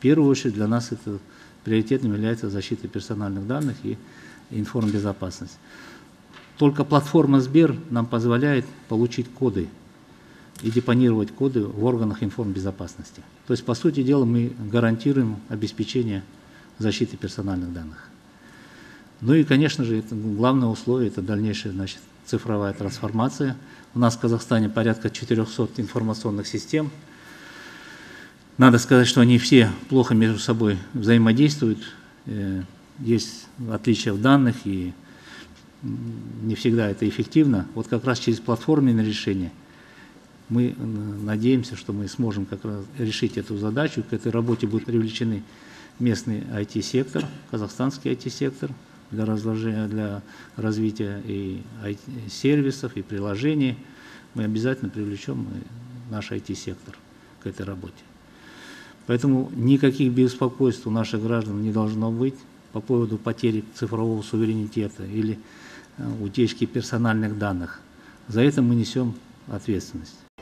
первую очередь для нас это приоритетным является защита персональных данных и информбезопасность. Только платформа Сбер нам позволяет получить коды и депонировать коды в органах информбезопасности. То есть, по сути дела, мы гарантируем обеспечение защиты персональных данных. Ну и, конечно же, это главное условие – это дальнейшая, значит, цифровая трансформация. У нас в Казахстане порядка 400 информационных систем. Надо сказать, что они все плохо между собой взаимодействуют. Есть отличия в данных, и не всегда это эффективно. Вот как раз через платформенное решение мы надеемся, что мы сможем как раз решить эту задачу. К этой работе будут привлечены местный IT-сектор, казахстанский IT-сектор для развития и сервисов, и приложений. Мы обязательно привлечем наш IT-сектор к этой работе. Поэтому никаких беспокойств у наших граждан не должно быть по поводу потери цифрового суверенитета или утечки персональных данных. За это мы несем ответственность.